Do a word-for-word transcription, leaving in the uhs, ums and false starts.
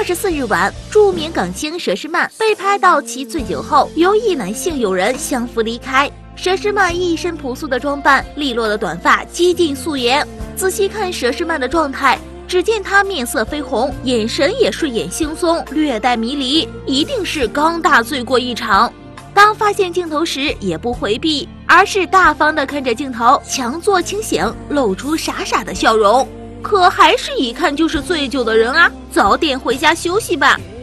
十四日晚，著名港星佘诗曼被拍到其醉酒后由一男性友人相扶离开。佘诗曼一身朴素的装扮，利落的短发接近素颜。仔细看佘诗曼的状态，只见她面色绯红，眼神也睡眼惺忪，略带迷离，一定是刚大醉过一场。当发现镜头时，也不回避，而是大方地看着镜头，强作清醒，露出傻傻的笑容。可还是一看就是醉酒的人啊，早点回家休息吧。